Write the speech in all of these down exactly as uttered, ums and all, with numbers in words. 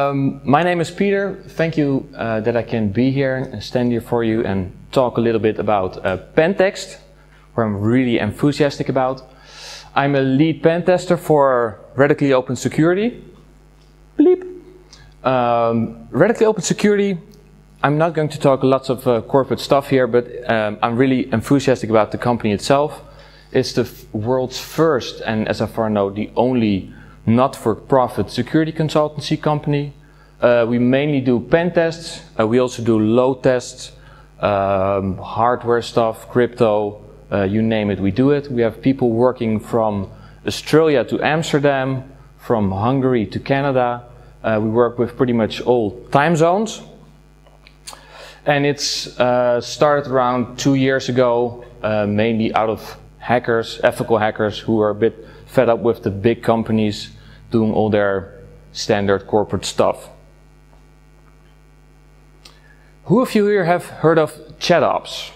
Um, my name is Peter. Thank you uh, that I can be here and stand here for you and talk a little bit about uh, Pentext, where I'm really enthusiastic about. I'm a lead pen tester for Radically Open Security. Bleep. Um, Radically Open Security, I'm not going to talk lots of uh, corporate stuff here, but um, I'm really enthusiastic about the company itself. It's the world's first, and as far as I know, the only not-for-profit security consultancy company. Uh, we mainly do pen tests. Uh, we also do load tests, um, hardware stuff, crypto, uh, you name it, we do it. We have people working from Australia to Amsterdam, from Hungary to Canada. Uh, we work with pretty much all time zones. And it's uh, started around two years ago, uh, mainly out of hackers, ethical hackers, who are a bit fed up with the big companies doing all their standard corporate stuff. Who of you here have heard of ChatOps?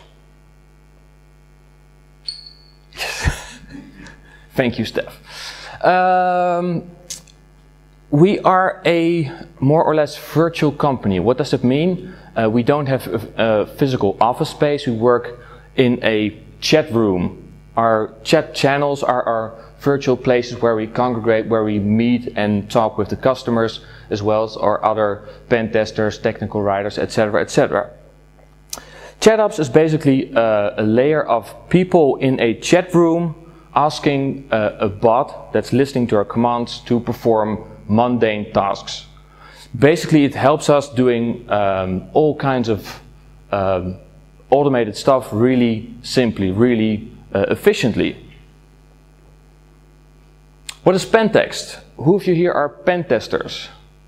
Thank you, Steph. Um, we are a more or less virtual company. What does it mean? Uh, we don't have a, a physical office space. We work in a chat room. Our chat channels are our virtual places where we congregate, where we meet and talk with the customers, as well as our other pen testers, technical writers, et cetera, et cetera. ChatOps is basically uh, a layer of people in a chat room asking uh, a bot that's listening to our commands to perform mundane tasks. Basically, it helps us doing um, all kinds of um, automated stuff really simply, really uh, efficiently. What is Pentext? Who of you here are pen testers?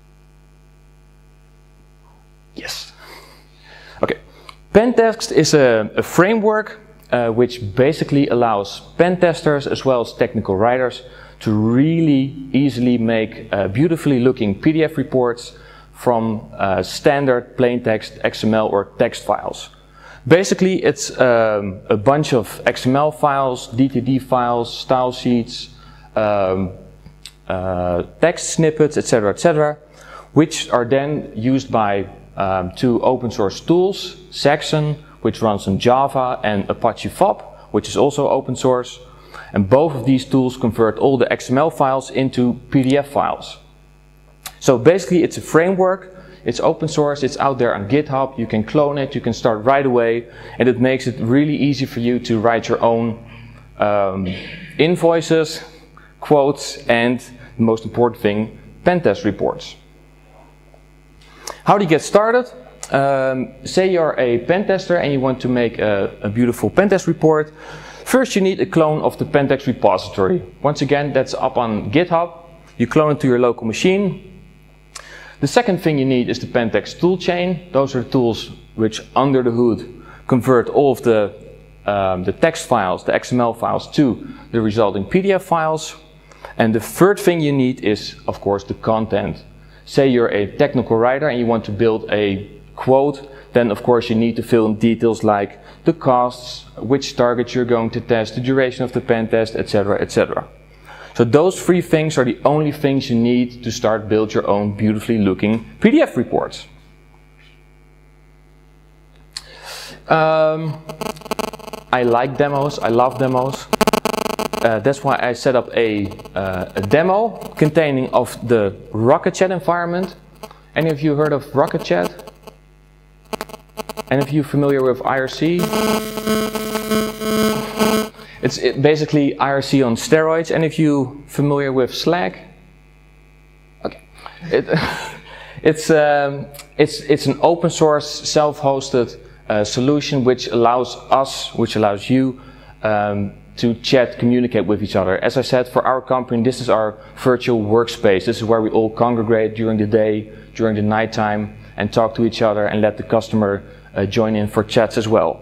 Yes. Okay. Pentext is a, a framework uh, which basically allows pen testers as well as technical writers to really easily make uh, beautifully looking P D F reports from uh, standard plain text X M L or text files. Basically, it's um, a bunch of X M L files, D T D files, style sheets, um, uh, text snippets, et cetera, et cetera, which are then used by um, two open source tools, Saxon, which runs on Java, and Apache F O P, which is also open source. And both of these tools convert all the X M L files into P D F files. So basically, it's a framework. It's open source, it's out there on GitHub, you can clone it, you can start right away, and it makes it really easy for you to write your own um, invoices, quotes, and the most important thing, pen test reports. How do you get started? Um, say you're a pen tester and you want to make a, a beautiful pen test report. First you need a clone of the Pentext repository. Once again, that's up on GitHub. You clone it to your local machine. The second thing you need is the Pentext toolchain. Those are tools which, under the hood, convert all of the, um, the text files, the X M L files, to the resulting P D F files. And the third thing you need is, of course, the content. Say you're a technical writer and you want to build a quote, then of course you need to fill in details like the costs, which targets you're going to test, the duration of the pen test, et cetera, et cetera. So those three things are the only things you need to start build your own beautifully looking P D F reports. Um, I like demos, I love demos. Uh, that's why I set up a, uh, a demo containing of the RocketChat environment. Any of you heard of RocketChat? Any of you familiar with I R C? It's it basically I R C on steroids. Any of you familiar with Slack? Okay. It, it's, um, it's, it's an open source, self-hosted uh, solution which allows us, which allows you um, to chat, communicate with each other. As I said, for our company, this is our virtual workspace. This is where we all congregate during the day, during the nighttime, and talk to each other and let the customer uh, join in for chats as well.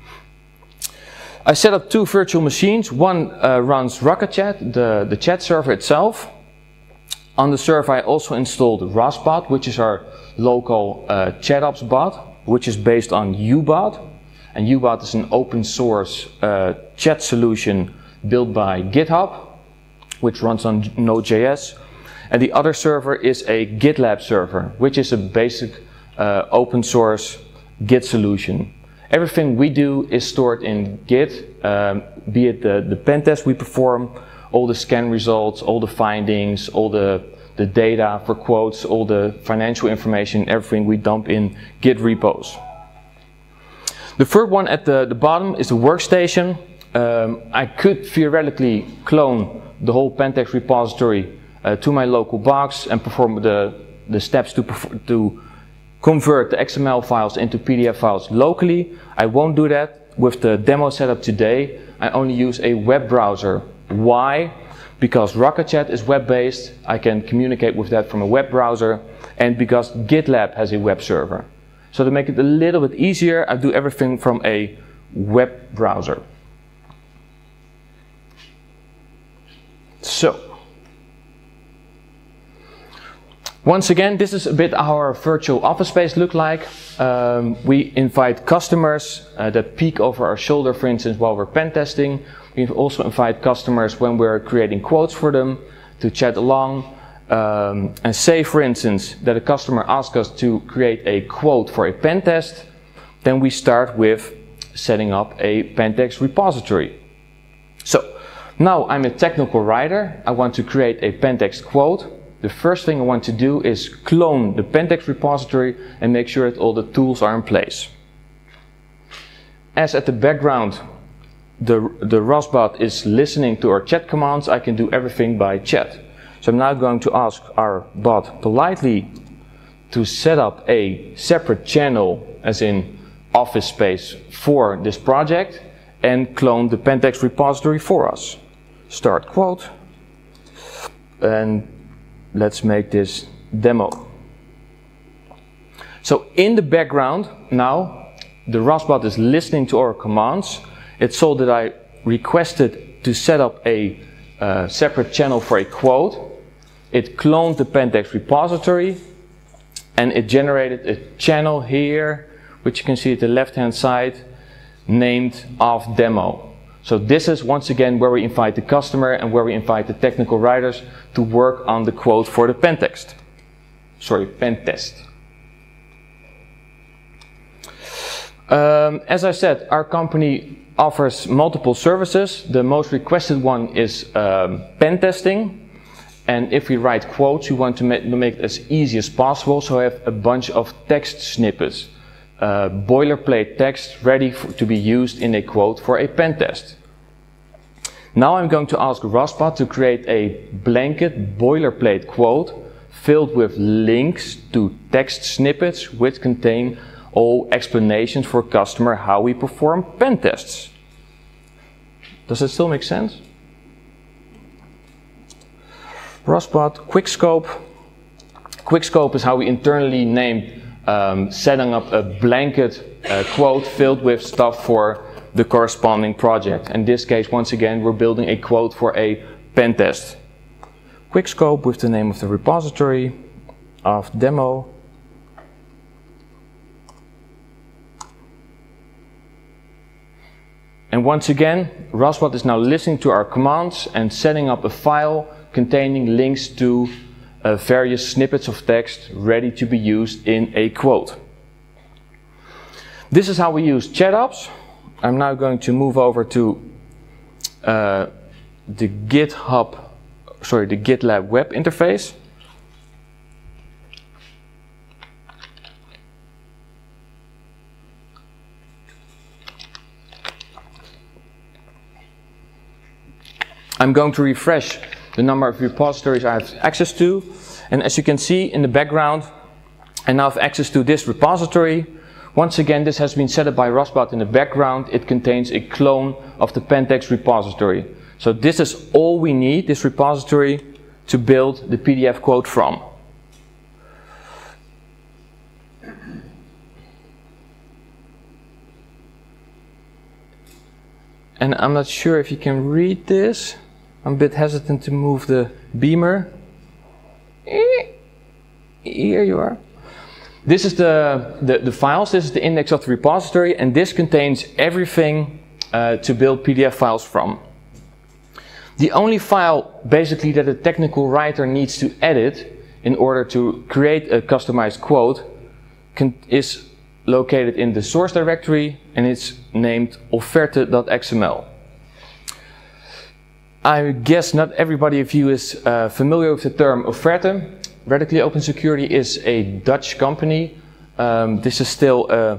I set up two virtual machines. One uh, runs RocketChat, the, the chat server itself. On the server I also installed ROSbot, which is our local uh, ChatOps bot, which is based on UBot. And UBot is an open source uh, chat solution built by GitHub, which runs on Node dot J S. and the other server is a GitLab server, which is a basic uh, open source Git solution. Everything we do is stored in Git, um, be it the, the pen test we perform, all the scan results, all the findings, all the, the data for quotes, all the financial information, everything we dump in Git repos. The third one at the, the bottom is the workstation. Um, I could theoretically clone the whole Pentext repository uh, to my local box and perform the, the steps to, to convert the X M L files into P D F files locally. I won't do that. With the demo setup today, I only use a web browser. Why? Because RocketChat is web-based, I can communicate with that from a web browser, and because GitLab has a web server. So to make it a little bit easier, I do everything from a web browser. So, once again, this is a bit our virtual office space look like. Um, we invite customers uh, that peek over our shoulder, for instance, while we're pen testing. We also invite customers when we're creating quotes for them to chat along. Um, and say, for instance, that a customer asks us to create a quote for a pen test, then we start with setting up a Pentext repository. So, now I'm a technical writer. I want to create a Pentext quote. The first thing I want to do is clone the Pentext repository and make sure that all the tools are in place. As at the background, the, the ROSbot is listening to our chat commands, I can do everything by chat. So I'm now going to ask our bot politely to set up a separate channel, as in office space, for this project and clone the Pentext repository for us. Start quote, and let's make this demo. So in the background now, the ROSbot is listening to our commands. It saw that I requested to set up a uh, separate channel for a quote. It cloned the Pentext repository and it generated a channel here, which you can see at the left hand side, named off demo. So this is once again where we invite the customer and where we invite the technical writers to work on the quote for the Pentext. Sorry, pen test. Um, as I said, our company offers multiple services. The most requested one is um, pen testing. And if we write quotes, we want to make, to make it as easy as possible. So I have a bunch of text snippets, uh, boilerplate text ready for, to be used in a quote for a pen test. Now I'm going to ask ROSbot to create a blanket boilerplate quote filled with links to text snippets which contain all explanations for customer how we perform pen tests. Does it still make sense? ROSbot, Quickscope. Quickscope is how we internally named um, setting up a blanket uh, quote filled with stuff for the corresponding project. In this case, once again, we're building a quote for a pen test. Quickscope with the name of the repository, of demo. And once again, ROSbot is now listening to our commands and setting up a file containing links to uh, various snippets of text ready to be used in a quote. This is how we use ChatOps. I'm now going to move over to uh, the GitHub, sorry, the GitLab web interface. I'm going to refresh the number of repositories I have access to, and as you can see in the background, I now have access to this repository. Once again, this has been set up by ROSbot in the background. It contains a clone of the Pentext repository. So this is all we need, this repository, to build the P D F quote from. And I'm not sure if you can read this. I'm a bit hesitant to move the beamer. Here you are. This is the, the, the files, this is the index of the repository, and this contains everything uh, to build P D F files from. The only file basically that a technical writer needs to edit in order to create a customized quote can, is located in the source directory, and it's named offerte dot x m l. I guess not everybody of you is uh, familiar with the term offerte. Radically Open Security is a Dutch company. Um, this is still a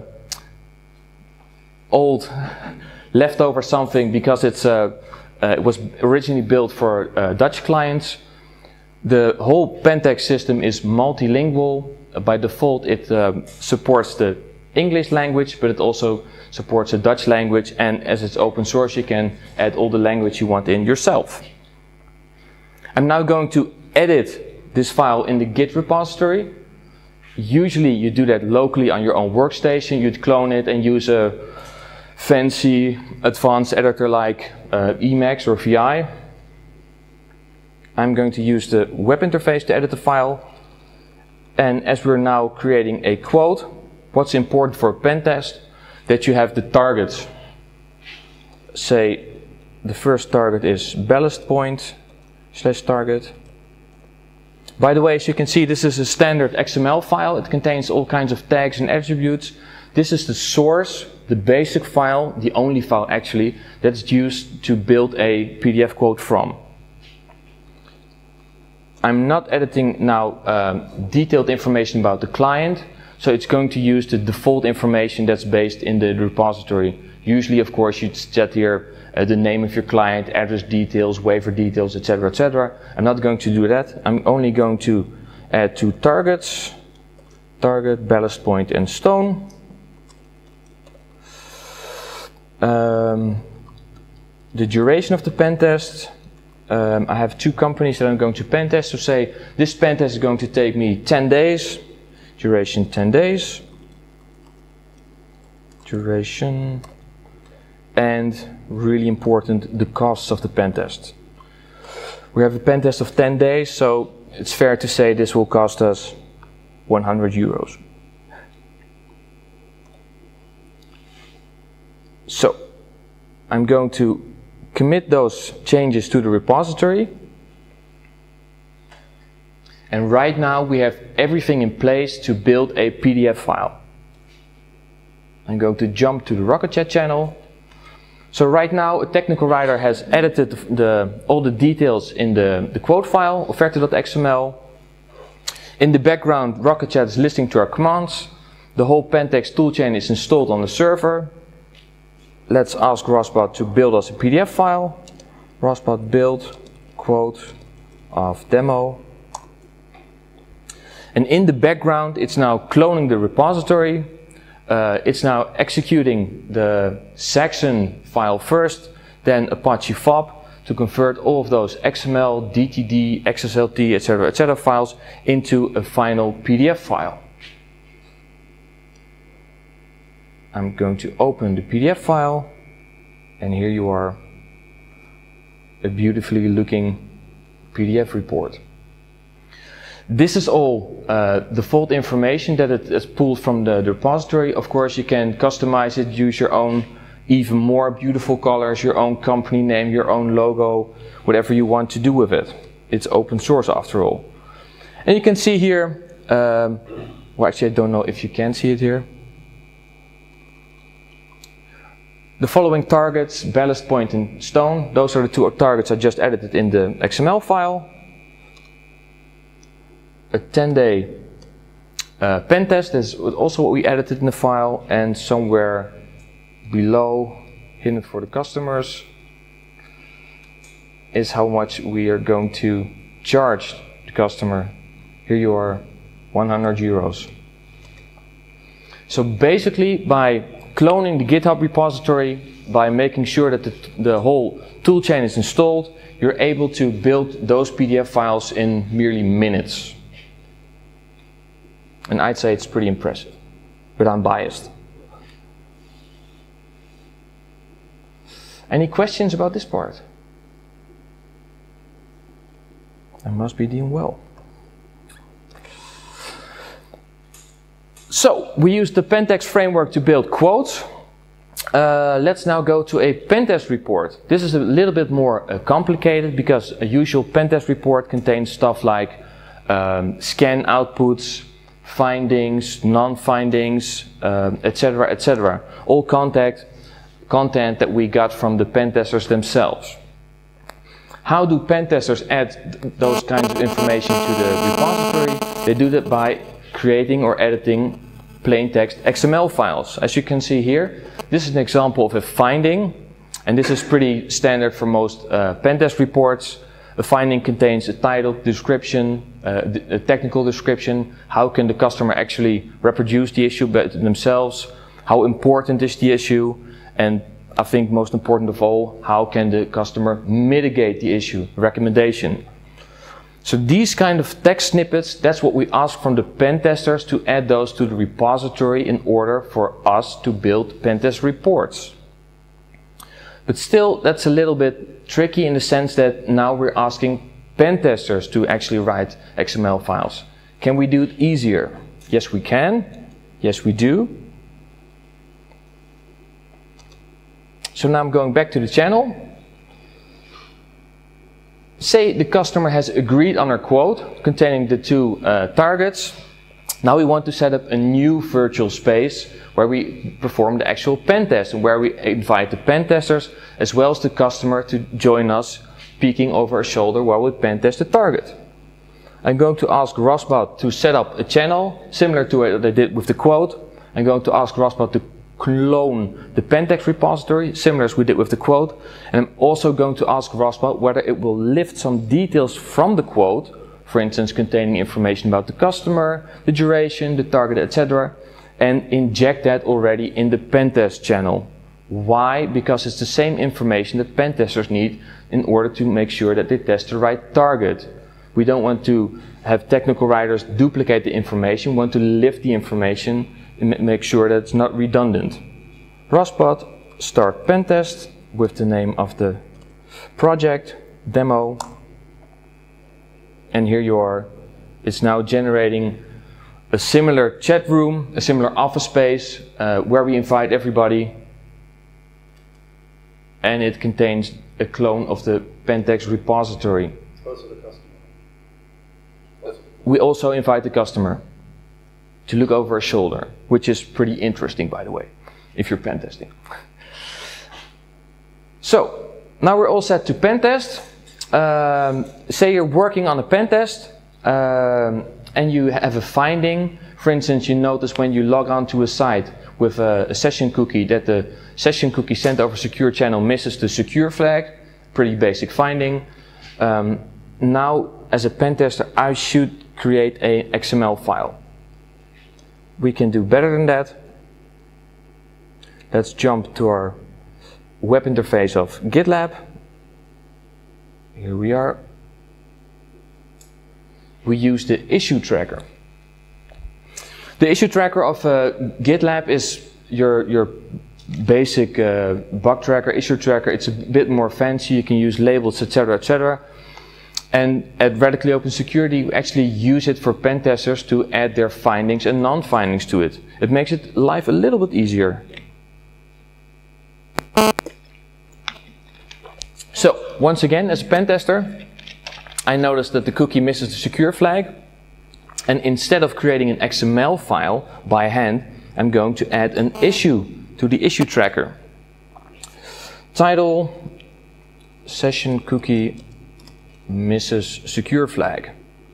old leftover something because it's uh, uh, it was originally built for uh, Dutch clients. The whole Pentext system is multilingual. Uh, by default it um, supports the English language, but it also supports the Dutch language, and as it's open source you can add all the language you want in yourself. I'm now going to edit this file in the Git repository. Usually you do that locally on your own workstation. You'd clone it and use a fancy advanced editor like uh, Emacs or V I. I'm going to use the web interface to edit the file. And as we're now creating a quote, what's important for a pen test? That you have the targets. Say the first target is ballast point slash target. By the way, as you can see, this is a standard X M L file. It contains all kinds of tags and attributes. This is the source, the basic file, the only file actually, that's used to build a P D F quote from. I'm not editing now um, detailed information about the client, so it's going to use the default information that's based in the repository. Usually, of course, you'd set here uh, the name of your client, address details, waiver details, et cetera, et cetera. I'm not going to do that. I'm only going to add two targets: target, ballast point, and stone. Um, the duration of the pen test. Um, I have two companies that I'm going to pen test. So say this pen test is going to take me ten days. Duration ten days. Duration. And really important, the costs of the pen test. We have a pen test of ten days, so it's fair to say this will cost us one hundred euros. So I'm going to commit those changes to the repository. And right now we have everything in place to build a P D F file. I'm going to jump to the Rocket Chat channel. So right now a technical writer has edited the, the, all the details in the, the quote file, offerte dot x m l. In the background, Rocket Chat is listening to our commands. The whole Pentext toolchain is installed on the server. Let's ask Rosbot to build us a P D F file. Rosbot build quote of demo. And in the background, it's now cloning the repository. Uh, it's now executing the Saxon file first, then Apache Fob to convert all of those X M L, D T D, X S L T, et cetera, et cetera files into a final P D F file. I'm going to open the P D F file, and here you are, a beautifully looking P D F report. This is all uh, default information that it is pulled from the, the repository. Of course, you can customize it, use your own even more beautiful colors, your own company name, your own logo, whatever you want to do with it. It's open source after all. And you can see here, um, well actually I don't know if you can see it here. The following targets, ballast point and stone, those are the two targets I just edited in the X M L file. A ten day uh, pen test is also what we edited in the file, and somewhere below, hidden for the customers, is how much we are going to charge the customer. Here you are, one hundred euros. So basically, by cloning the GitHub repository, by making sure that the, the whole toolchain is installed, you're able to build those P D F files in merely minutes. And I'd say it's pretty impressive, but I'm biased. Any questions about this part? I must be doing well. So, we used the Pentext framework to build quotes. Uh, let's now go to a pentest report. This is a little bit more uh, complicated because a usual pentest report contains stuff like um, scan outputs, findings, non-findings, um, et cetera, et cetera. All contact, content that we got from the pentesters themselves. How do pentesters add th those kinds of information to the repository? They do that by creating or editing plain text X M L files. As you can see here, this is an example of a finding, and this is pretty standard for most uh, pentest reports. A finding contains a title, description, uh, a technical description, how can the customer actually reproduce the issue themselves, how important is the issue, and I think most important of all, how can the customer mitigate the issue, recommendation. So these kind of text snippets, that's what we ask from the pen testers, to add those to the repository in order for us to build pentest reports. But still, that's a little bit tricky in the sense that now we're asking pen testers to actually write X M L files. Can we do it easier? Yes, we can. Yes, we do. So now I'm going back to the channel. Say the customer has agreed on our quote containing the two uh, targets. Now we want to set up a new virtual space where we perform the actual pen test and where we invite the pen testers as well as the customer to join us, peeking over our shoulder while we pen test the target. I'm going to ask Rosbot to set up a channel similar to what I did with the quote. I'm going to ask Rosbot to clone the Pentext repository, similar as we did with the quote. And I'm also going to ask Rosbot whether it will lift some details from the quote, for instance containing information about the customer, the duration, the target, et cetera, and inject that already in the Pentest channel. Why? Because it's the same information that pen testers need in order to make sure that they test the right target. We don't want to have technical writers duplicate the information, we want to lift the information and make sure that it's not redundant. Rosbot, start pentest with the name of the project, demo, and here you are. It's now generating a similar chat room, a similar office space uh, where we invite everybody, and it contains a clone of the Pentext repository. Also the customer. Also. We also invite the customer to look over our shoulder, which is pretty interesting, by the way, if you're pen testing. So, now we're all set to pen test. Um, say you're working on a pen test um, and you have a finding. For instance, you notice when you log on to a site with a, a session cookie that the session cookie sent over secure channel misses the secure flag. Pretty basic finding. Um, now, as a pen tester, I should create a X M L file. We can do better than that. Let's jump to our web interface of GitLab. Here we are. We use the issue tracker. The issue tracker of uh, GitLab is your, your basic uh, bug tracker, issue tracker. It's a bit more fancy. You can use labels, et cetera, et cetera. And at Radically Open Security, we actually use it for pen testers to add their findings and non-findings to it. It makes it life a little bit easier. So, once again, as a pen tester, I noticed that the cookie misses the secure flag. And instead of creating an X M L file by hand, I'm going to add an issue to the issue tracker. Title, session cookie misses secure flag.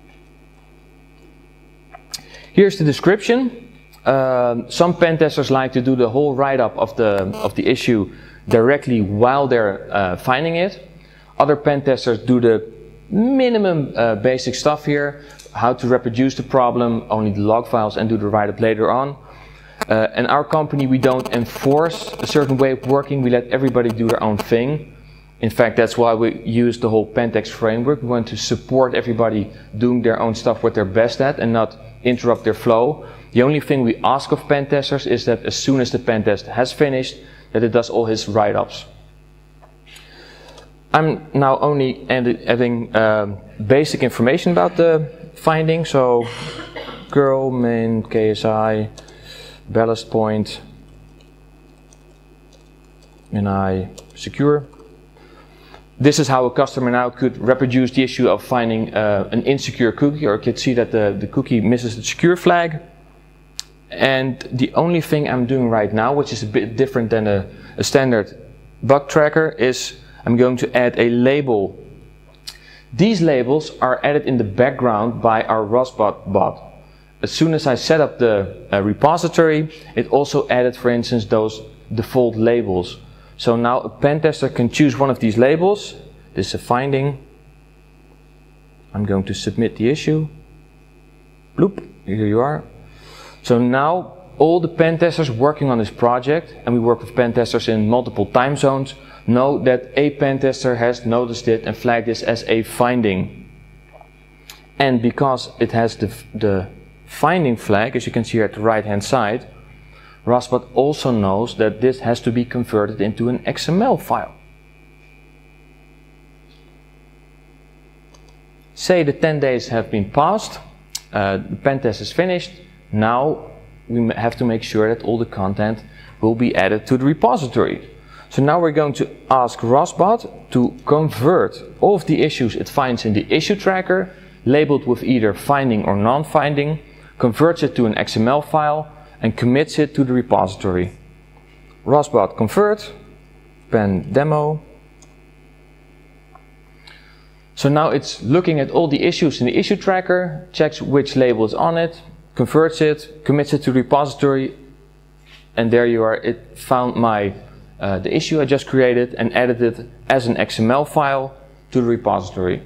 Here's the description. Um, some pen testers like to do the whole write-up of the, of the issue directly while they're uh, finding it. Other pen testers do the minimum uh, basic stuff here, how to reproduce the problem, only the log files, and do the write-up later on. Uh, in our company, we don't enforce a certain way of working, we let everybody do their own thing. In fact, that's why we use the whole Pentext framework. We want to support everybody doing their own stuff what they're best at and not interrupt their flow. The only thing we ask of pen testers is that as soon as the pen test has finished, that it does all his write-ups. I'm now only adding um, basic information about the finding. So, girl, main, K S I, ballast point, and I secure. This is how a customer now could reproduce the issue of finding uh, an insecure cookie, or could see that the, the cookie misses the secure flag. And the only thing I'm doing right now, which is a bit different than a, a standard bug tracker, is I'm going to add a label. These labels are added in the background by our ROSbot bot. As soon as I set up the uh, repository, it also added, for instance, those default labels. So now a pen tester can choose one of these labels. This is a finding. I'm going to submit the issue. Bloop, here you are. So now all the pen testers working on this project, and we work with pen testers in multiple time zones, know that a pen tester has noticed it and flagged this as a finding. And because it has the, the finding flag, as you can see here at the right hand side, ROSbot also knows that this has to be converted into an X M L file. Say the ten days have been passed, uh, the pen test is finished. Now we have to make sure that all the content will be added to the repository. So now we're going to ask ROSbot to convert all of the issues it finds in the issue tracker, labeled with either finding or non-finding, converts it to an X M L file, and commits it to the repository. ROSbot convert, pen demo. So now it's looking at all the issues in the issue tracker, checks which label is on it, converts it, commits it to the repository, and there you are. It found my uh, the issue I just created and added it as an X M L file to the repository.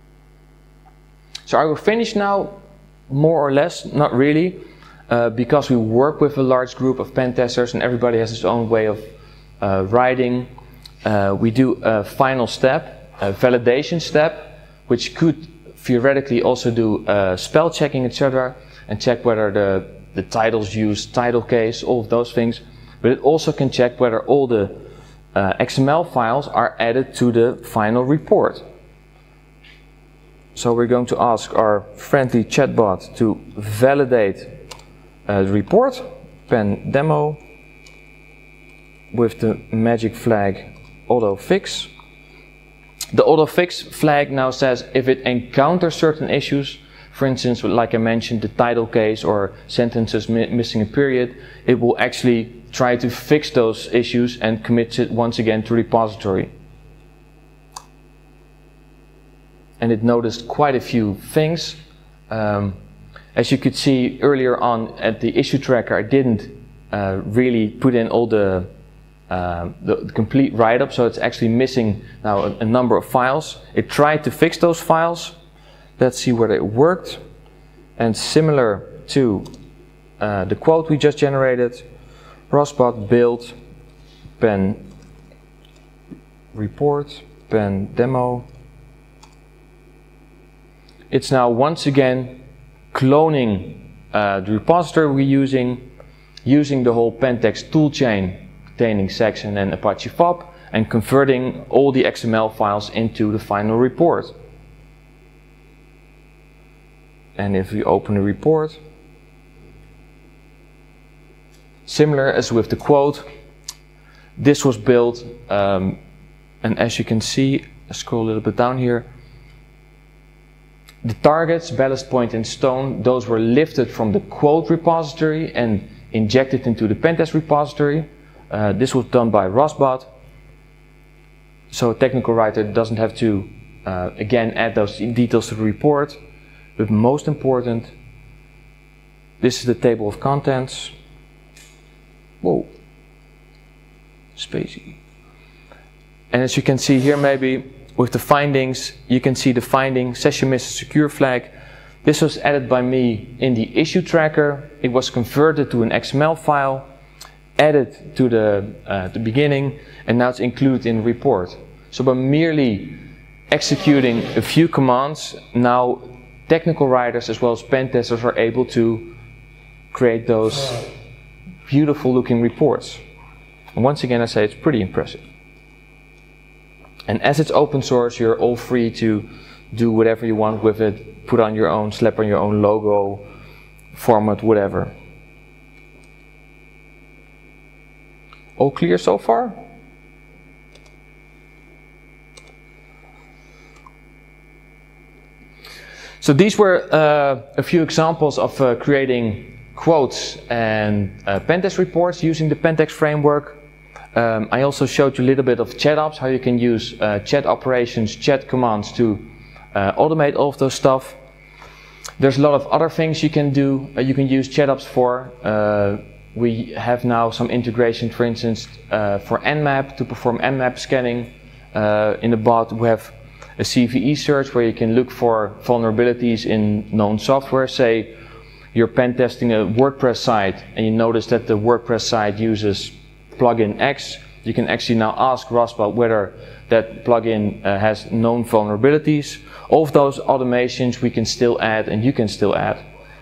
So are we finished now? More or less, not really. Uh, because we work with a large group of pen testers and everybody has his own way of uh, writing, uh, we do a final step, a validation step, which could theoretically also do uh, spell checking, et cetera, and check whether the, the titles used, title case, all of those things. But it also can check whether all the uh, X M L files are added to the final report. So we're going to ask our friendly chatbot to validate Uh, the report, pen demo, with the magic flag auto fix. The auto fix flag now says if it encounters certain issues, for instance, like I mentioned, the title case or sentences mi missing a period, it will actually try to fix those issues and commits it once again to repository. And it noticed quite a few things. Um, As you could see earlier on at the issue tracker, I didn't uh, really put in all the, uh, the, the complete write-up, so it's actually missing now a, a number of files. It tried to fix those files. Let's see whether it worked. And similar to uh, the quote we just generated, ROSbot build pen report, pen demo. It's now once again cloning uh, the repository we're using, using the whole Pentext toolchain containing section and Apache F O P, and converting all the X M L files into the final report. And if we open the report, similar as with the quote, this was built, um, and as you can see, I scroll a little bit down here, the targets, ballast point and stone, those were lifted from the quote repository and injected into the Pentest repository. Uh, this was done by ROSbot. So a technical writer doesn't have to, uh, again, add those details to the report. But most important, this is the table of contents. Whoa, spacey. And as you can see here, maybe, with the findings, you can see the finding, session misses secure flag. This was added by me in the issue tracker. It was converted to an X M L file, added to the, uh, the beginning, and now it's included in the report. So by merely executing a few commands, now technical writers as well as pen testers are able to create those beautiful looking reports. And once again, I say it's pretty impressive. And as it's open source, you're all free to do whatever you want with it, put on your own, slap on your own logo, format, whatever. All clear so far? So these were uh, a few examples of uh, creating quotes and uh, pentest reports using the Pentext framework. Um, I also showed you a little bit of chat ops, how you can use uh, chat operations, chat commands to uh, automate all of those stuff. There's a lot of other things you can do, uh, you can use chat ops for. Uh, we have now some integration, for instance, uh, for Nmap to perform Nmap scanning. Uh, in the bot we have a C V E search where you can look for vulnerabilities in known software. Say you're pen testing a WordPress site and you notice that the WordPress site uses plugin X. You can actually now ask Raspa whether that plugin uh, has known vulnerabilities. All of those automations we can still add and you can still add.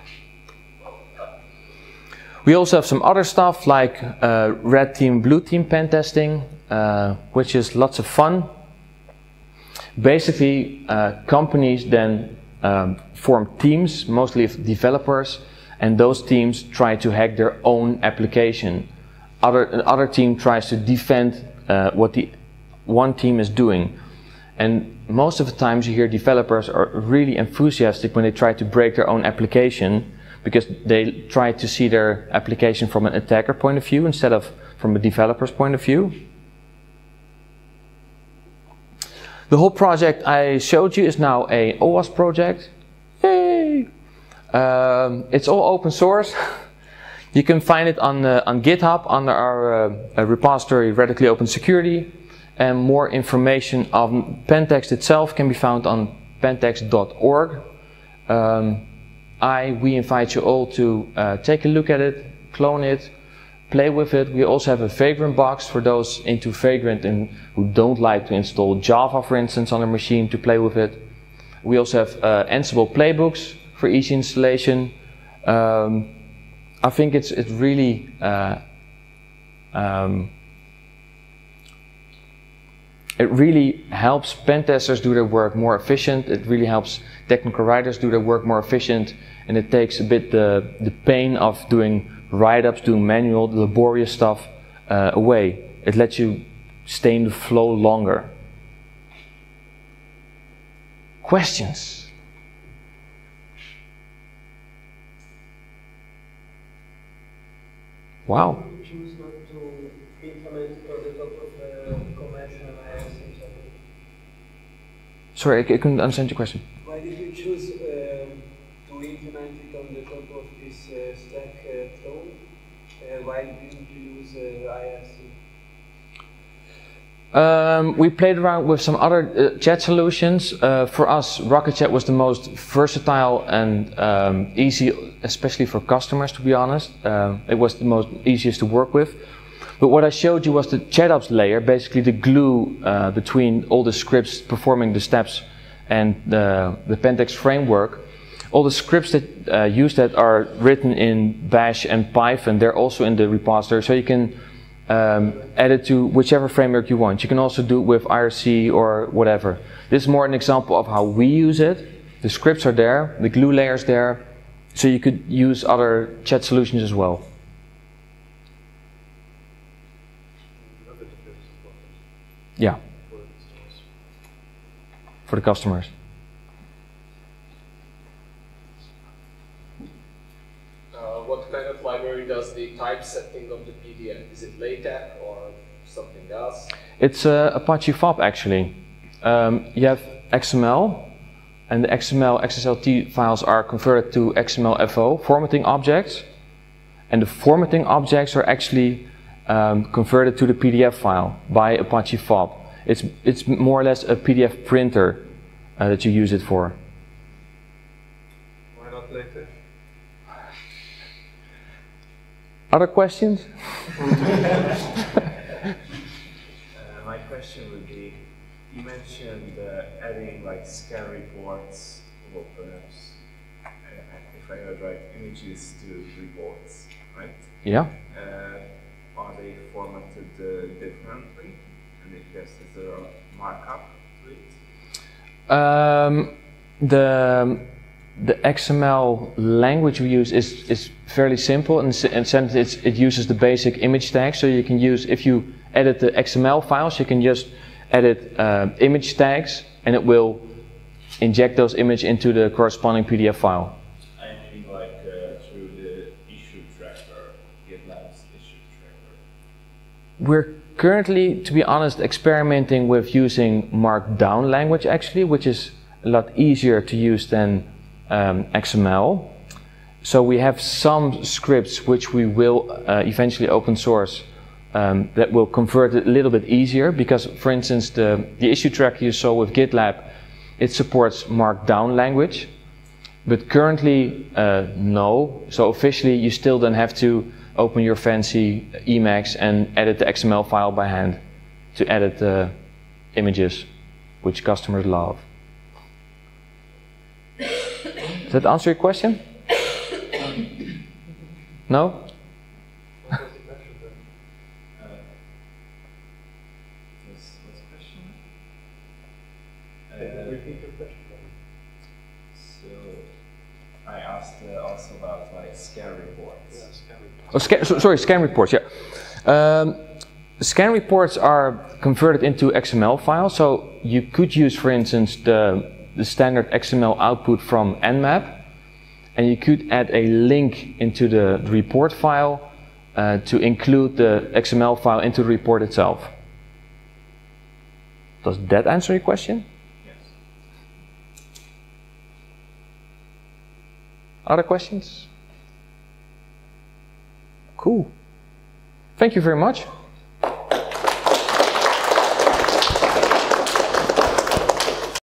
We also have some other stuff like uh, red team, blue team pen testing, uh, which is lots of fun. Basically, uh, companies then um, form teams, mostly of developers, and those teams try to hack their own application. Other, another team tries to defend uh, what the one team is doing. And most of the times you hear developers are really enthusiastic when they try to break their own application, because they try to see their application from an attacker point of view instead of from a developer's point of view. The whole project I showed you is now a OWASP project. Yay! Um, it's all open source. You can find it on, uh, on GitHub under our uh, repository Radically Open Security, and more information on Pentext itself can be found on pentext dot org. Um, I, we invite you all to uh, take a look at it, clone it, play with it. We also have a Vagrant box for those into Vagrant and who don't like to install Java, for instance, on their machine to play with it. We also have uh, Ansible playbooks for easy installation. Um, I think it's it's really uh, um, it really helps pen testers do their work more efficient. It really helps technical writers do their work more efficient, and it takes a bit the the pain of doing write-ups, doing manual, laborious stuff uh, away. It lets you stay in the flow longer. Questions? Wow. Choose not to implement it on the top of a conventional I I S. Sorry, I, I couldn't understand your question. Why did you choose um, to implement it on the top of this uh, stack uh, flow? Uh, why didn't you use uh, I I S? Um, we played around with some other uh, chat solutions. Uh, for us, Rocket Chat was the most versatile and um, easy, especially for customers, to be honest. Um, it was the most easiest to work with. But what I showed you was the ChatOps layer, basically the glue uh, between all the scripts performing the steps and the, the Pentext framework. All the scripts that uh, use that are written in Bash and Python. They're also in the repository, so you can Um, add it to whichever framework you want. You can also do it with I R C or whatever. This is more an example of how we use it. The scripts are there, the glue layer is there, so you could use other chat solutions as well. Yeah, for the customers. What kind of library does the typesetting of the P D F? Is it LaTeX or something else? It's uh, Apache F O B actually. Um, you have X M L, and the X M L X S L T files are converted to X M L F O, formatting objects, and the formatting objects are actually um, converted to the P D F file by Apache F O B. It's, it's more or less a P D F printer uh, that you use it for. Why not LaTeX? Other questions? uh, my question would be, you mentioned uh, adding like scan reports or perhaps, uh, if I heard right, images to reports, right? Yeah. Uh, are they formatted uh, differently? And if yes, is there a markup to it? Um, the The X M L language we use is, is fairly simple, and in sense it's, it uses the basic image tags. So you can use, if you edit the X M L files, you can just edit uh, image tags, and it will inject those images into the corresponding P D F file. I mean like uh, through the issue tracker, GitLab's issue tracker. We're currently, to be honest, experimenting with using Markdown language actually, which is a lot easier to use than um, X M L. So we have some scripts which we will uh, eventually open source um, that will convert it a little bit easier, because for instance the, the issue tracker you saw with GitLab, it supports Markdown language, but currently uh, no. So officially you still then have to open your fancy Emacs and edit the X M L file by hand to edit the images, which customers love. Does that answer your question? No? What was the question then? Uh, what's, what's the question? Can you Uh, repeat your question then? so I asked uh, also about like scan reports. Yeah, scan reports. Oh, scan, so, sorry, scan reports, yeah. Um, scan reports are converted into X M L files, so you could use, for instance, the, the standard X M L output from Nmap, and you could add a link into the report file uh, to include the X M L file into the report itself. Does that answer your question? Yes. Other questions? Cool. Thank you very much.